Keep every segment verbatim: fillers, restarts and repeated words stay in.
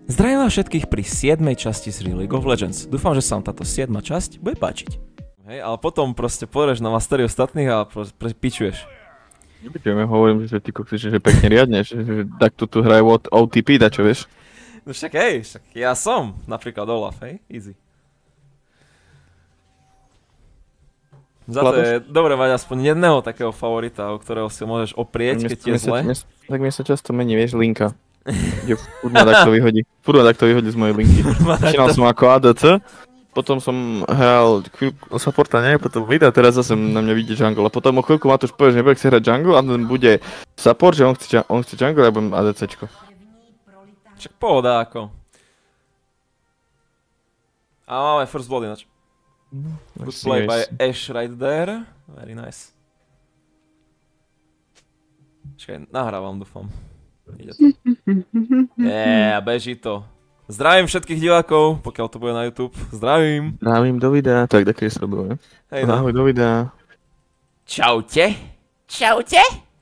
Zdravím vás všetkých pri siedmej časti z League of Legends. Dúfam, že sa vám táto siedma časť bude páčiť. Hej, ale potom proste pôjdeš na mastery ostatných a prepičuješ. Nepičujem, ja hovorím, že ty kokci, že pekne riadne, že, že takto tu hrajú od O T P, dačo, vieš? No však hej, však ja som napríklad Olaf, hej, easy. Za to je dobre mať aspoň jedného takého favorita, o ktorého si môžeš oprieť, keď je zle. Tak mi sa často mení, vieš, linka. Kde furt ma takto vyhodí. Furt ma takto vyhodí z mojej linky. Začínal som ako A D C, potom som hral chvíľku supporta, nie? Potom mid a teraz zase na mňa vidí jungle. A potom o chvíľku Matúš povie, že nebude chce hrať jungle a ten bude support, že on chce, on chce jungle a ja budem ADCčko. Však pohoda ako. A máme first blood ináč. Good play by Ashe right there. Very nice. Čakaj, nahrávam, dúfam. Ide to. Yeah, beží to. Zdravím všetkých divákov, pokiaľ to bude na YouTube. Zdravím. Zdravím do videa. Tak, taký sa robilo, ne? Hej, no. Ahoj do videa. Čaute. Čaute.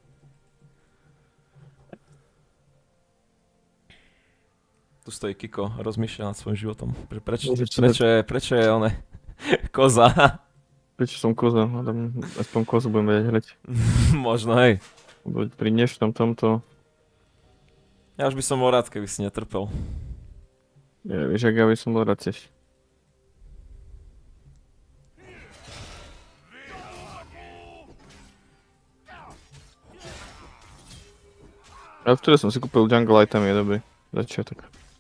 Tu stojí Kiko, rozmýšľa nad svojím životom. Prečo, prečo, je, prečo je on koza? Prečo som koza? Aspoň kozu budem vedieť hrať. Možno, hej. Pri dnešnom tomto... Ja už by som bol rád, keby si netrpel. Ja, vieš, ak ja by som bol rád tiež. A v ktorej som si kúpil jungle item je dobrý. Začiatok.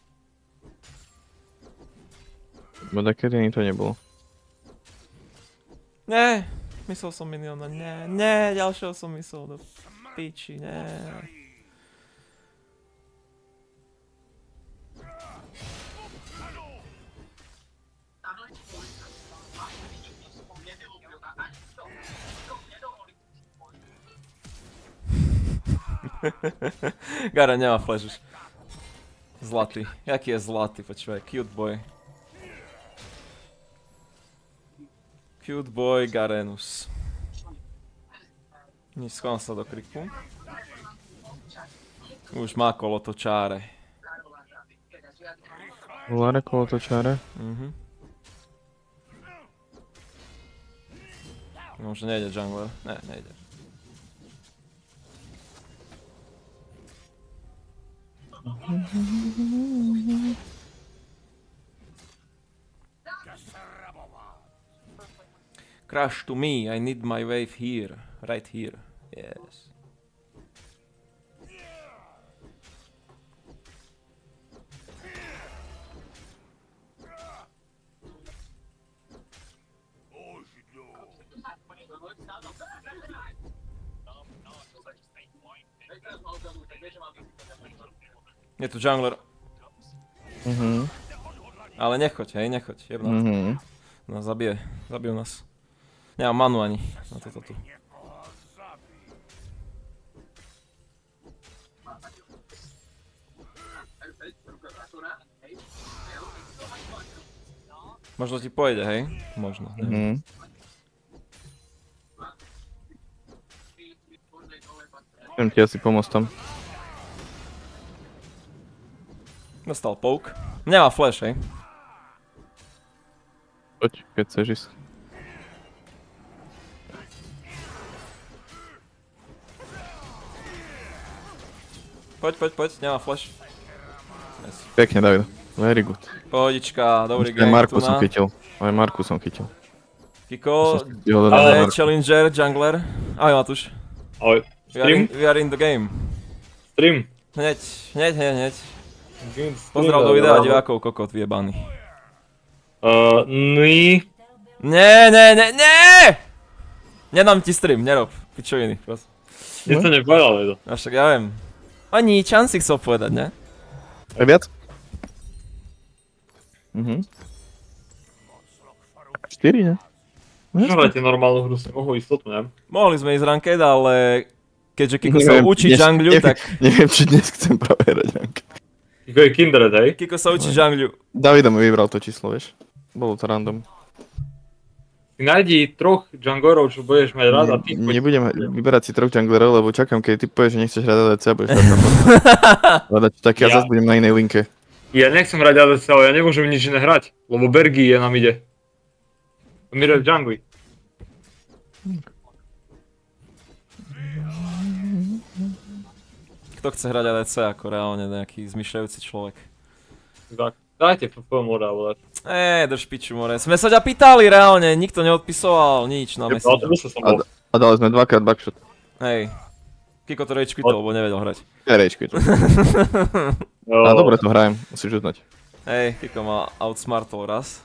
Bo takedy ani to nebolo. Nie, myslel som miniona, nie, nie, ďalšieho som myslel do piči, nie. Garen nemá flash už. Zlatý. Jaký je zlatý, počúvaj, cute boy. Cute boy Garenus. Nič, schovám sa do kriku. Už má kolotočáre. Vláre kolotočáre? Mhm. No, že nejde jungler. Ne, nejde. Crash to me, I need my wave here, right here, yes. Je tu jungler. Mhm. Ale nechoď, hej, nechoď, jebná. Mhm. No zabije, zabijú nás. Nemám manu ani na toto tu. Možno ti pôjde, hej? Možno, neviem. Chcem ti asi pomôcť tam. Dostal poke. Nemá flash, hej? Poď, keď chceš ísť. Poď, poď, poď, nemá flash. Yes. Pekne, David. Very good. Pohodička, dobrý game. Aj Marku som chytil. Aj Marku som chytil. Kiko, ale challenger, jungler. Ahoj Matúš. Ahoj. Stream? We are in the game. Stream. Hneď, hneď, hneď, hneď. Pozdrav do videa divákov, kokot vyjebaný. Uh, ní. Nie, nie, nie, nie! Nedám ti stream, nerob. Pičoviny, prosím. Nic to nepovedal, Edo. A však ja viem. Ani Chan si chcel povedať, ne? Aj viac? Mhm. štyri, ne? Hrajte normálnu hru, si mohol istotnú, ne? Mohli sme ísť ranked, ale keďže Kiko sa učí junglu, tak... Neviem, či dnes chcem práve hrať ranked. Kiko je Kindred, hej? Kiko sa učí junglu. Davida mi vybral to číslo, vieš? Bolo to random. Ty nájdi troch junglerov, čo budeš mať rád a ty... Ne, nebudem vyberať si troch junglerov, lebo čakám, keď ty povieš, že nechceš hrať á dé cé a budeš hrať tam. Hľadať taký a zase budem na inej linke. Ja nechcem hrať á dé cé, ale ja nemôžem nič iné hrať, lebo Bergy je nám ide. Mire v jungli. Kto chce hrať á dé cé ako reálne nejaký zmyšľajúci človek? Tak, dajte ef ef moda, vole. Ej, drž piču, more. Sme sa ťa pýtali reálne, nikto neodpisoval nič na Ja, Messenger. autobuse som A, bol. a dali sme dvakrát backshot. Hej. Kiko to rage quitol, lebo nevedel hrať. Ja rage quit. A dobre to hrajem, musíš uznať. Hej, Kiko ma outsmartol raz.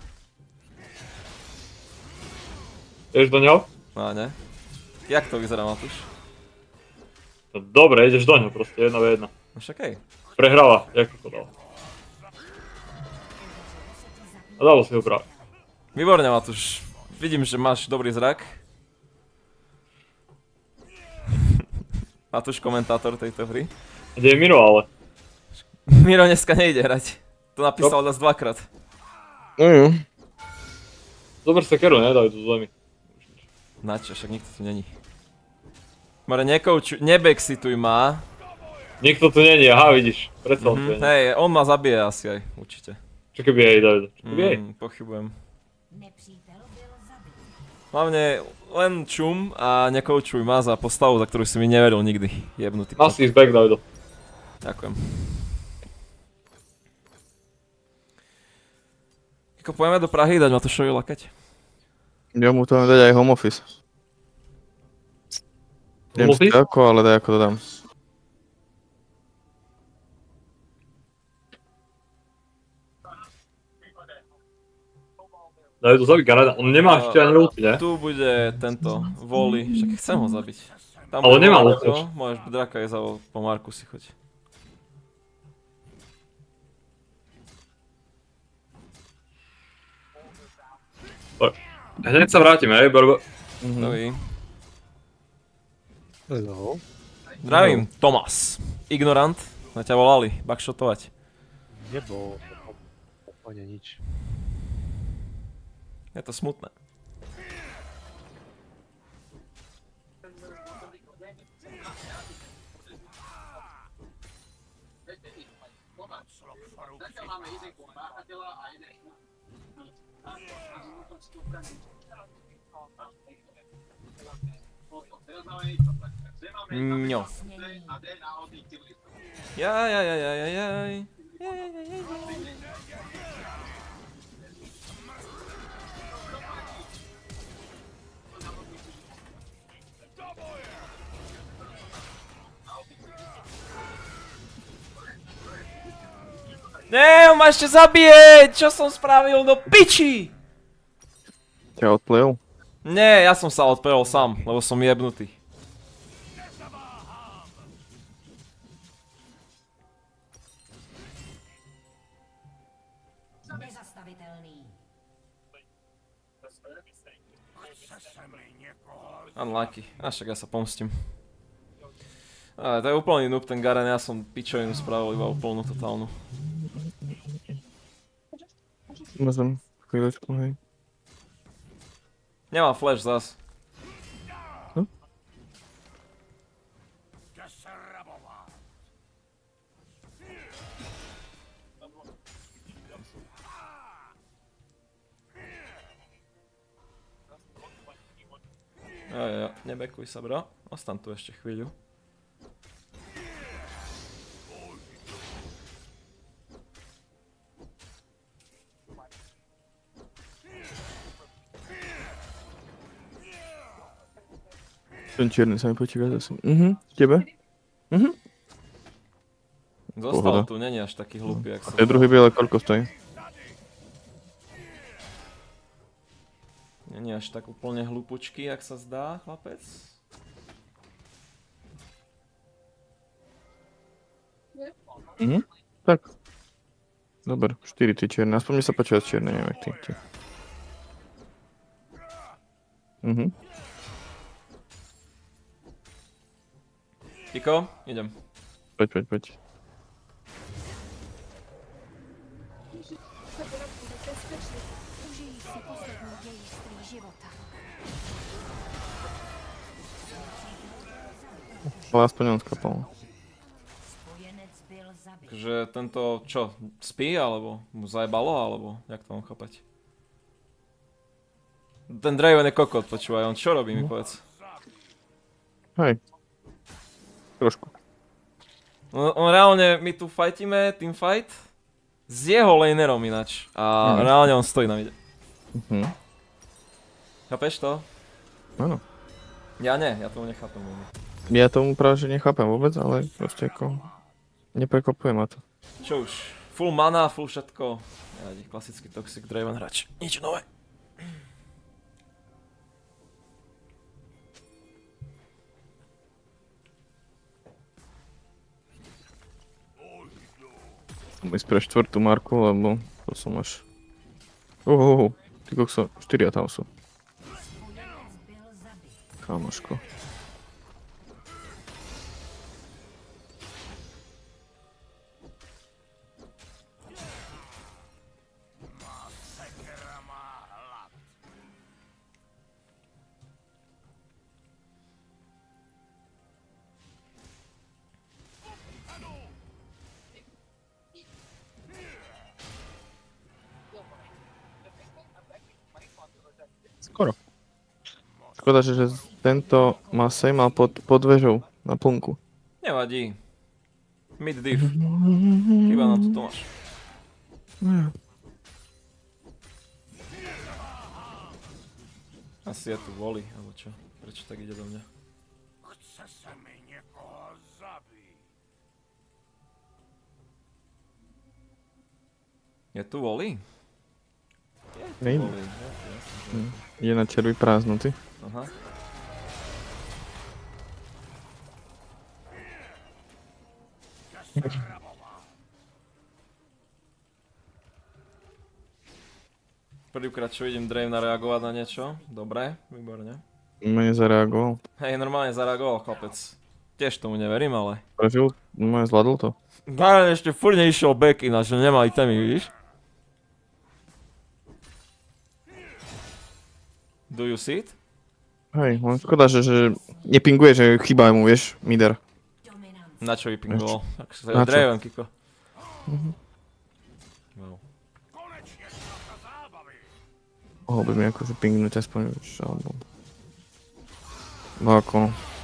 Ideš do ňoho? No ne. Jak to vyzerá, Matúš? No, dobre, ideš do ňoho proste, jedna ve jedna. No však hej. Prehrala, jak to dal. A dalo si ho práve. Výborne, Matúš. Vidím, že máš dobrý zrak. Matúš, komentátor tejto hry. Kde je Miro, ale? Miro dneska nejde hrať. To napísal nás dvakrát. No jo. Zober sa keru, nedajú tu zemi. Načo, však nikto tu není. More, nekouču, nebexituj ma. Nikto tu není, aha, vidíš. Predsa on tu Mhm, není. hej, on ma zabije asi aj, určite. Čo keby jej Davido? Čo keby jej? Mm, pochybujem. Hlavne len čum a nekoučuj ma za postavu, za ktorú si mi neveril nikdy. Jebnutý. Massive back, Davido. Ďakujem. Ako pojeme do Prahy dať Matúšovi lakať? Ja mu to dať aj home office. Neviem si office? ako, ale daj ako to dám. Davido zabí Garada, on nemá ešte ani ulti, ne? Tu bude tento Voli, však chcem ho zabiť. Tam Ale bude nemá Marko, ulti. môžeš draka je za po Marku si choď. Hneď sa vrátime, hej, Barbo. Dobrý. Hello. Zdravím, Tomas. Ignorant, na ťa volali, backshotovať. Nebol úplne nič. Je to smutné. Ňo. Jaj, jaj, jaj, jaj, jaj. Ne, on ma ešte zabije! Čo som spravil do piči? Ťa odplejol? Nie, ja som sa odprel sám, lebo som jebnutý. Nezastavitelný. Unlucky. A však ja sa pomstím. Ale to je úplný noob ten Garen, ja som pičovinu spravil iba úplnú totálnu. Môžem chvíľočku, hej. Nemám flash zas. Hm? Jo, jo, jo, nebekuj sa, bro. Ostan tu ešte chvíľu. Ten čierny sa mi počíva zase. Mhm, tebe? Mhm. Zostal Pohoda. tu, není až taký hlupý, jak som. Ten druhý biele koľko stojí? Není až tak úplne hlupučký, jak sa zdá, chlapec. Mhm. Tak. Dobre, štyri tie čierne. Aspoň mi sa páči viac čierne, neviem jak ty. ty. Mhm. Kiko, idem. Poď, poď, poď. Užij si poslední dějství života. Ale aspoň on skapal. Spojenec byl zabit. Že tento, čo, spí, alebo mu zajebalo, alebo jak to mám chápať? Ten Draven je kokot, počúvaj, on čo robí, mi povedz? Hej. Trošku. On, on reálne, my tu fightíme, teamfight, s jeho lanerom ináč. A Mhm. reálne on stojí na mide. Mhm. Chápeš to? Áno. Ja nie, ja tomu nechápem. Ja tomu práve, že nechápem vôbec, ale proste ako... Neprekopuje ma to. Čo už, full mana, full všetko. Ja, klasický toxic Draven hráč. Nič nové. Som ísť pre štvrtú marku, lebo to som až... Uhuhu, ty kokso, štyria tam sú. Kamoško. Skoro. Škoda, že, že tento má sej mal pod, pod vežou na plnku. Nevadí. Mid div. Chyba na to Tomáš. Asi je tu voli, alebo čo? Prečo tak ide do mňa? Chce sa mi niekoho zabiť. Je tu voli? Je tu Nejde. voli, ja, jasne, že- Je na červi prázdnoty. Aha. Prvýkrát čo idem Dravena reagovať na niečo. Dobre, výborne. Mne zareagoval. Hej, normálne zareagoval chlapec. Tiež tomu neverím, ale... Prežil, no zvládol to. Daren ešte furt neišiel back ináč, že nemali témy, vidíš? Do you see it? Hej, len škoda, že, že nepinguje, že chýba mu, vieš, mider. Na čo vypingoval? Tak sa Na čo? Draven, kiko. Wow. Mohol by mi akože pingnúť aspoň, vieš, alebo... No ako...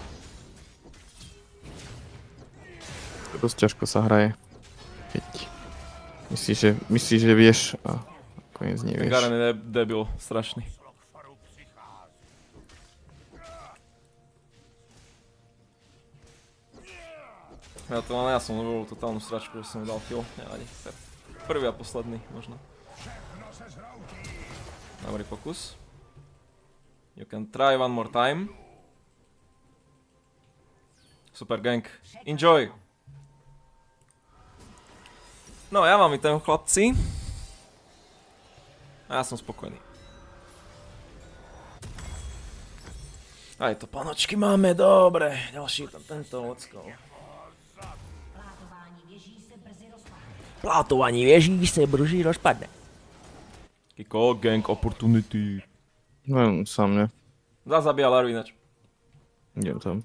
Dosť ťažko sa hraje. Keď... Myslíš, že, myslíš, že vieš a nakoniec Ten nevieš. Garen je de- debil, strašný. Ja to ale ja som robil totálnu sračku, že som mu dal kill, nevadí. Prvý a posledný, možno. Dobrý pokus. You can try one more time. Super gank. Enjoy! No, ja mám i ten chlapci. A ja som spokojný. Aj to panočky máme, dobre. Ďalší tam tento ocko. Plátování věží se brzy rozpadne. Kiko, gang opportunity. No, sám ne. Zá zabíja Laru ináč. Idem tam.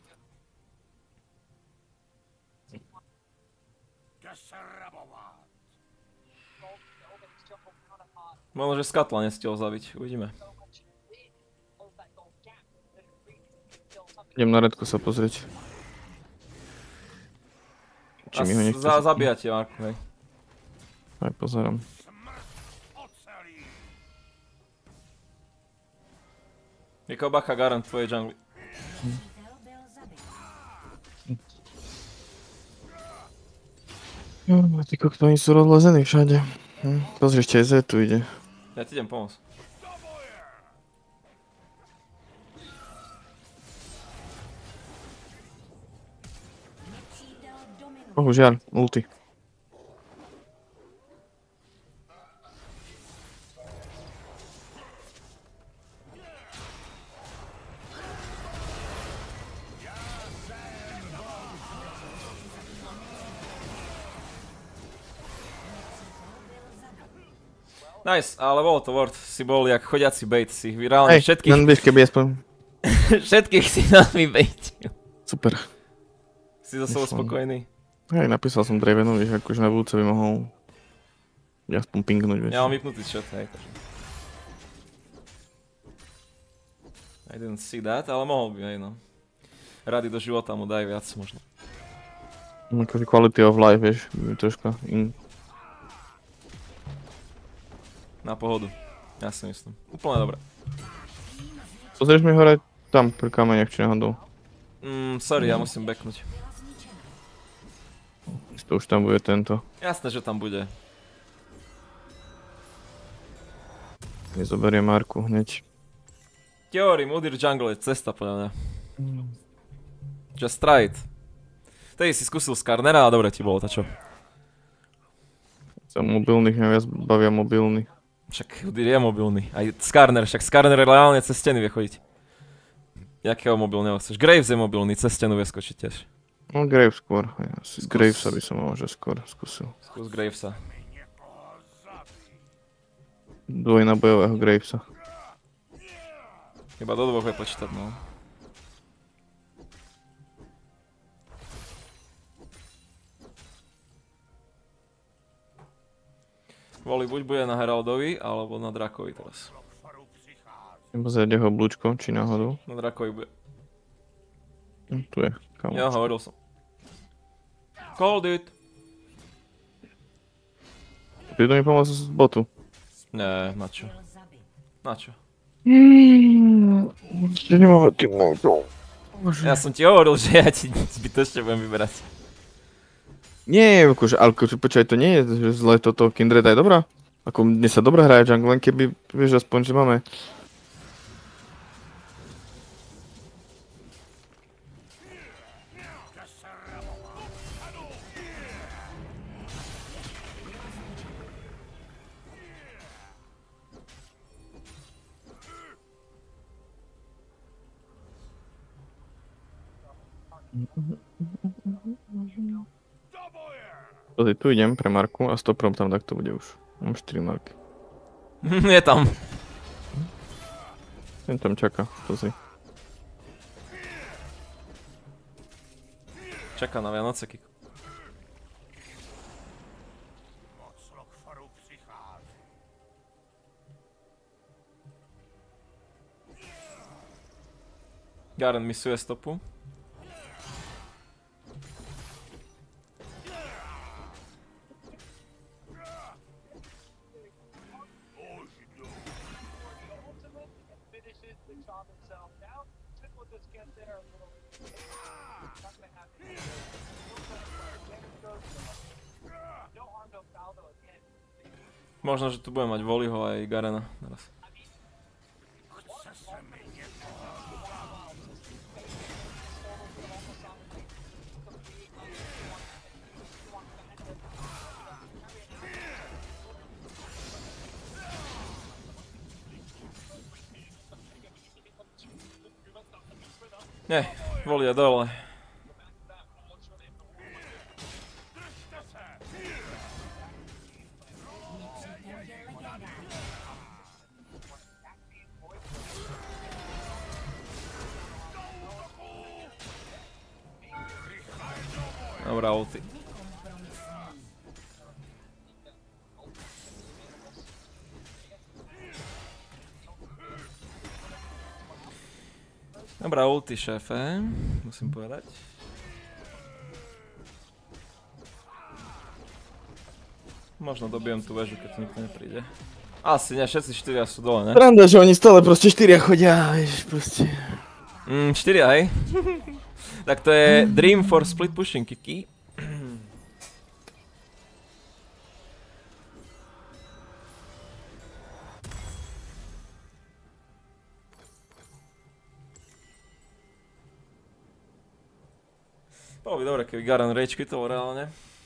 Možno, že Skatla nestiel zabiť, uvidíme. Idem na redku sa pozrieť. Či A mi ho nechce... za, zabíjate, Marku, hej. Aj pozerám. Kiko, bacha, Garen, tvoje jungly. No, ty kokto, oni sú rozlezení všade. Hm, pozri, ešte aj Z tu ide. Ja ti idem pomôcť. Bohužiaľ, ulti. Nice, ale bolo to worth. Si bol jak chodiaci bait, si reálne Hej, všetkých, len vieš, keby aspoň... všetkých si nami baitil. Super. Si za sebou Vyšlo. spokojný. Hej, napísal som Dravenu, vieš, akože na budúce by mohol aspoň pingnúť, vieš. Ja mám vypnutý chat, hej. I didn't see that, ale mohol by, hej no. Rady do života mu daj viac možno. Akože quality of life, vieš, by troška in... Na pohodu. Ja si myslím. Úplne dobre. Pozrieš mi hore tam pri kameňach, či náhodou. Mm, sorry, ja musím backnúť. To už tam bude tento. Jasné, že tam bude. Nezoberiem Marku hneď. Theory, Mudir Jungle je cesta podľa mňa. Just try it. Tedy si skúsil Skarnera a dobre ti bolo, tá čo? Za mobilných mňa viac bavia mobilní. Však Mudir je mobilný. Aj Skarner, však Skarner reálne cez steny vie chodiť. Jakého mobilného chceš? Graves je mobilný, cez stenu vie skočiť tiež. No Graves skôr, ja si z Gravesa by som možno skôr skúsil. Skús Gravesa. Dvojnabojového Gravesa. Iba do dvoch je počítať, no. Voli buď bude na Heraldovi, alebo na Drakovi teraz. Pozrieť jeho oblúčko, či náhodou. Na Drakovi bude. Hm, tu je, kamoč. Ja hovoril som. Called it. Prídu mi pomôcť z botu. Nie, na čo? Na čo? Ešte nemáme tým môžu. Ja som ti hovoril, že ja ti zbytočne budem vyberať. Nie, akože, ale akože, počkaj, to nie je že zle toto, Kindred aj dobrá. Ako mne sa dobre hraje jungle, len keby, vieš, aspoň, že máme. Pozri, tu idem pre Marku a stoprom tam takto bude už. Mám štyri marky. Je tam. Ten tam čaká, pozri. Čaká na Vianoce, Kiko. Garen misuje stopu. Možno, že tu budem mať Voliho aj Garena naraz. Nie, Voli je dole. Dobrá ulti. Dobrá ulti, šéfe, musím povedať. Možno dobijem tú väžu, keď tu nikto nepríde. Asi ne, všetci štyria sú dole, ne? Randa, že oni stále proste štyria chodia, vieš, proste. Mm, štyria, hej? Tak to je Dream for split pushing, Kiki. Bolo by dobre, keby Garen rage quitol reálne.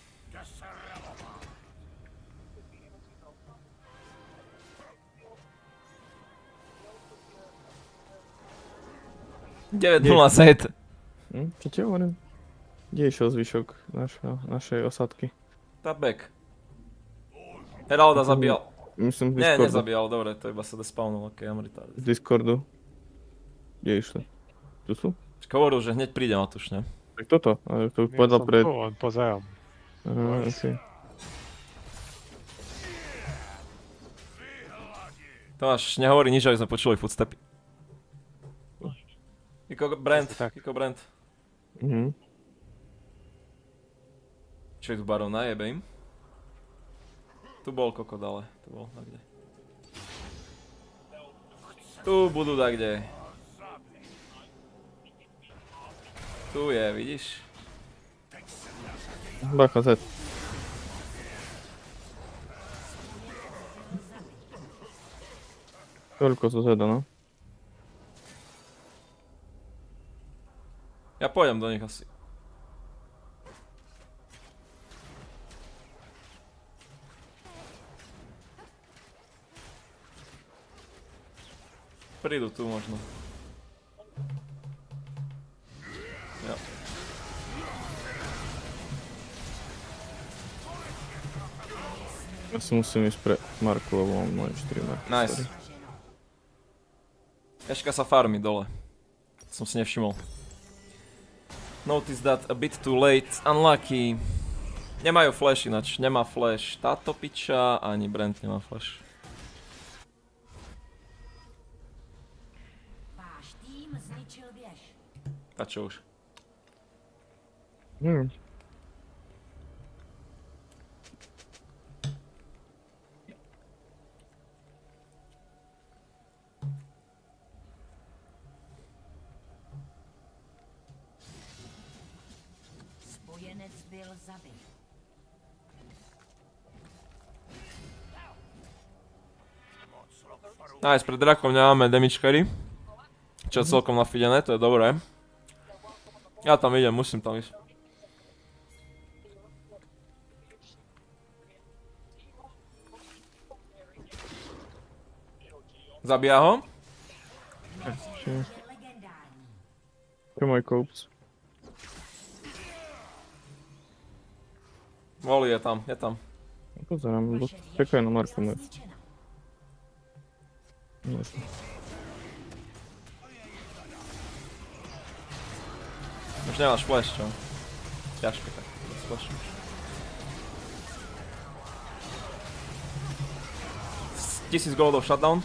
deväť nula set. Hm, čo ti hovorím? Kde išiel zvyšok našo, našej osadky? Top back. Heralda zabíjal. Myslím v Nie, Discordu. nezabíjal, dobre, to iba sa despawnul, okej, I'm retarded. Z Discordu. Kde išli? Tu sú? Hovoril, že hneď príde Matúš, ne? Tak toto, ale to už Ja povedal som pred... tu, len pozerám. Aha, okej. Tomáš, nehovorí nič, aby sme počuli footstepy. Kiko Brand, Tak. Kiko Brand. Mhm. Čo je tu baron, najebe im. Tu bol kokot, ale tu bol, tak kde. Tu budú tak kde. Tu je, vidíš? Bacha, zet. Toľko zo zeda, no. Ja pôjdem do nich asi. Prídu tu možno. Jo. Ja si musím ísť pre Marku, lebo mám moje štyri marky. Nice. sorry. Eška sa farmi dole. Som si nevšimol. Notice that a bit too late. Unlucky. Nemajú flash ináč. Nemá flash táto piča, ani Brand nemá flash. Váš tým zničil věž. A čo už? Hmm. Spojenec byl zabit. Nice, pred drakom nemáme damage carry. Čo je celkom nafidené, to je dobré. Ja tam idem, musím tam ísť. Zabíja ho? Legendární. To je môj koups. Voli je tam, je tam. Pozerám, bo čakaj na Marku moje. Zničena. Jasne. Už nemáš flash, čo? Ťažko tak. Flash. Tisíc goldov shutdown.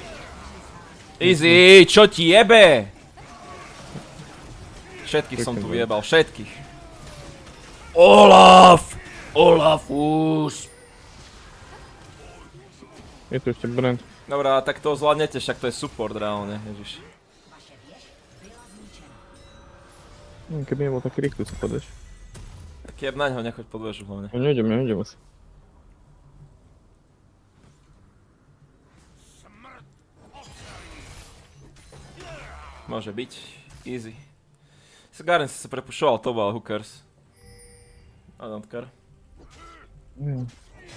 Easy, čo ti jebe? Všetkých som tu vyjebal, všetkých. Olaf! Olafus! Je tu ešte Brand. Dobrá, tak to zvládnete, však to je support reálne, ježiš. Hm, keby nebol taký rýchly, sa podeš. Tak jeb na ňo, nechoď pod väžu hlavne. Ja nejdem, ja nejdem asi. Môže byť, easy. Garen si sa prepušoval to, ale who cares. I don't care. Hmm.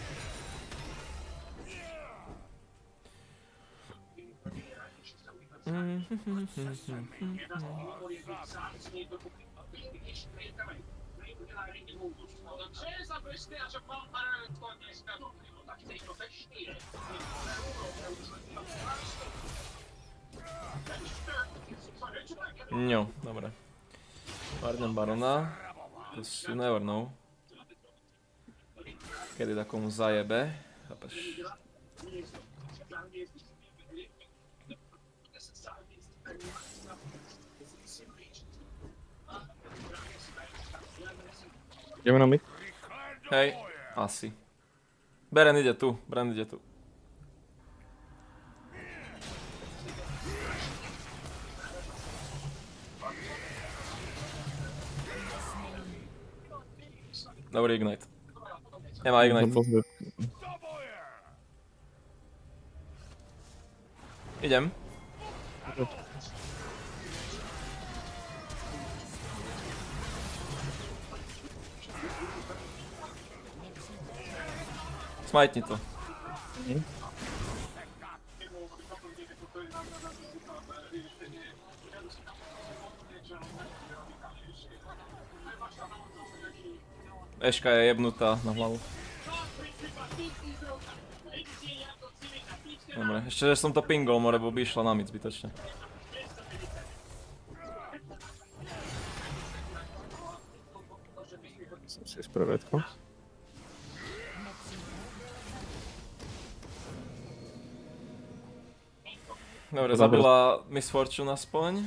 No, dobre. Vardem barona. Cause you never know. Kedy takomu zajebe. Chápeš? Ideme na mid? Hej, asi. Beren ide tu, Brand ide tu. Dobrý ignite. Nemá ignite. Idem. Smajtni to. Eška je jebnutá na hlavu. Dobre, ešte že som to pingol, more, bo by išla na mid zbytočne. Som si spravedko. Dobre, zabila Miss Fortune aspoň.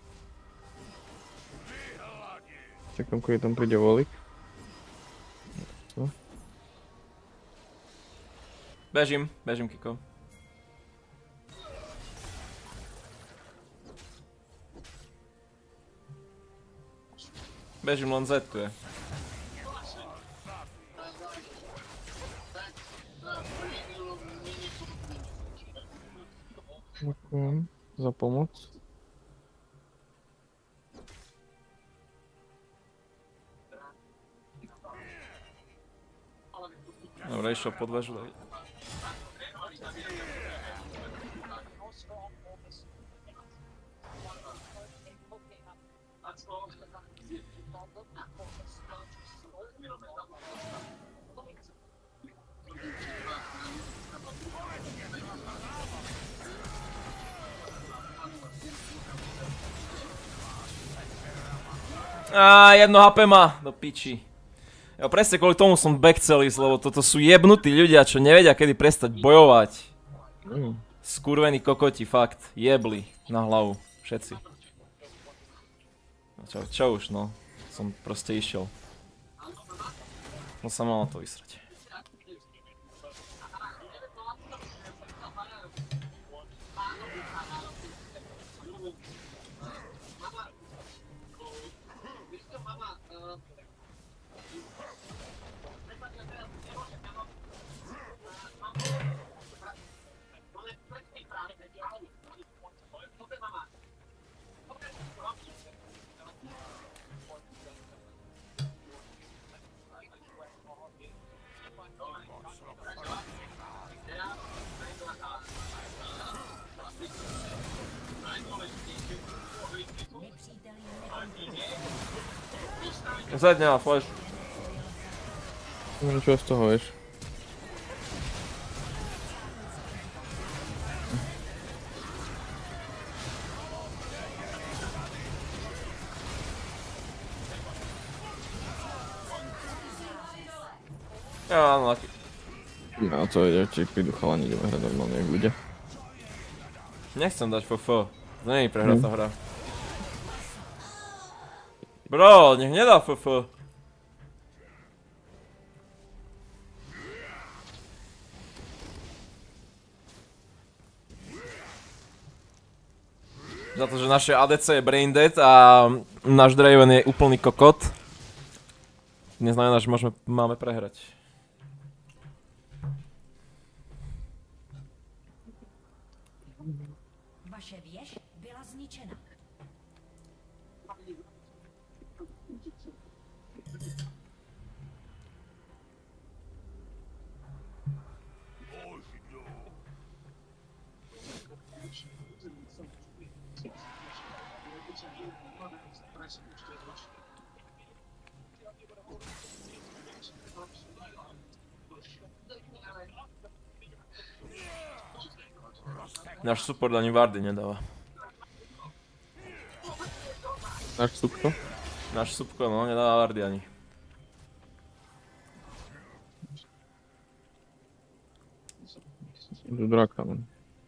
Čakám, kedy tam príde volik. Bežím, bežím, Kiko. Bežím, len Z tu je. Ďakujem za pomoc. Dobre, išiel pod väžu. Á, jedno há pé má, do piči. Jo, presne kvôli tomu som backcel ísť, lebo toto sú jebnutí ľudia, čo nevedia kedy prestať bojovať. Mm. Skurvení kokoti, fakt, jebli na hlavu, všetci. No čo, čo už, no, som proste išiel. No sa mal na to vysrať. Zed nemá flash. Možno čo z toho, vieš? Ja, áno, taký. No co ide, či prídu chalani, ideme hrať normálne jak ľudia. Nechcem dať ef ef. To nie je prehratá hra. Bro, nech nedá ef ef. Za to, že naše á dé cé je braindead a náš Draven je úplný kokot. Neznamená, že môžeme, máme prehrať. Vaše věž byla zničena. Náš support ani wardy nedáva. Náš supko? Náš supko, no, nedáva wardy ani. Do draka, no.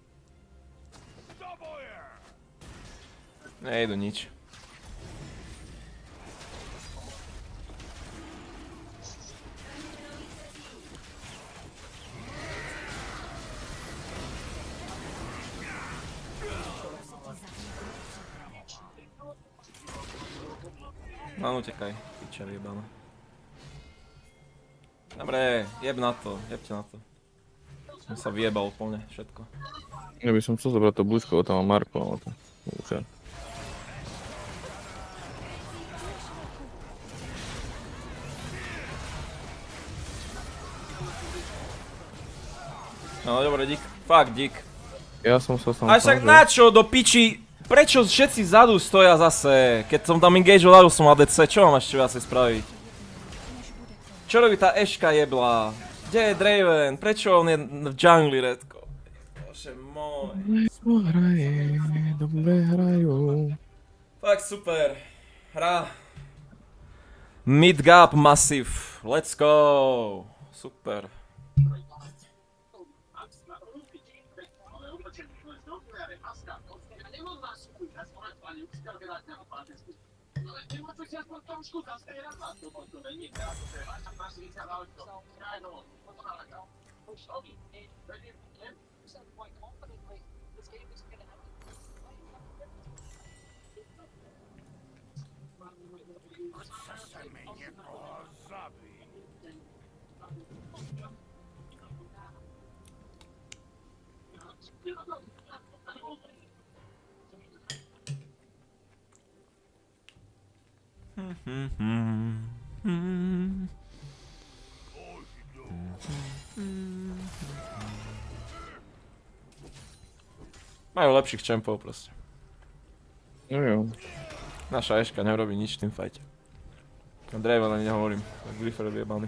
Nejdu nič. No, utekaj, piča vyjebána. Dobre, jeb na to, jebte na to. Som sa vyjebal úplne, všetko. Ja by som chcel zobrať to blízko, tam mám Marko, ale to už je. No dobre, dík. Fakt, dík. Ja som sa tam... A však načo, do piči? Prečo všetci vzadu stoja zase? Keď som tam engageoval, som á dé cé, čo mám ešte viacej spraviť? Čo robí tá Eška jebla? Kde je Draven? Prečo on je v jungli, Redko? Bože môj. Dobre hraje, dobre hrajú. Fakt super. Hra. Mid gap massive. Let's go. Super. Chce se mi někoho zabít. Majú lepších čempov proste. No jo. Naša Eška nerobí nič v tým fajte. O Draven ani nehovorím, tak Griffer je vyjebaný.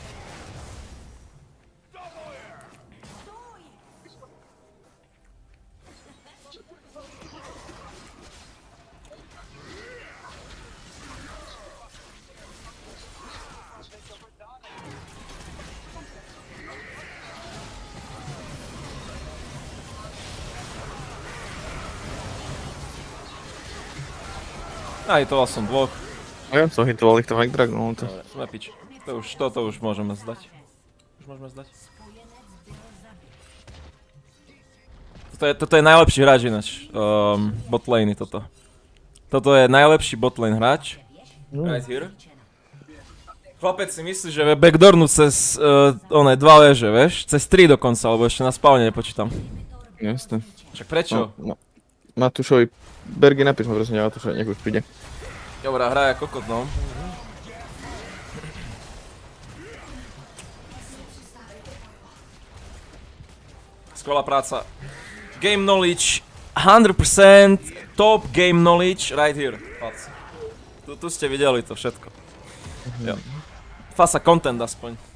Aj, to som dvoch. A ja som hitoval ich tam aj Dragon, to... Dobre, sme pič. To už, toto už môžeme zdať. Už môžeme zdať. Toto je, toto je najlepší hráč ináč. Um, bot lane toto. Toto je najlepší bot lane hráč. Right here. Chlapec si myslí, že vie backdoornúť cez uh, one dva veže, vieš? Cez tri dokonca, alebo ešte na spawne nepočítam. Jasne. Však prečo? No, no. Matúšovi, Bergy napíš ma prosím, Matúšovi, nech už príde. Dobrá, hraje kokot, no. Skvelá práca. Game knowledge, one hundred percent top game knowledge right here. Tu, tu ste videli to všetko. Jo. Fasa content aspoň.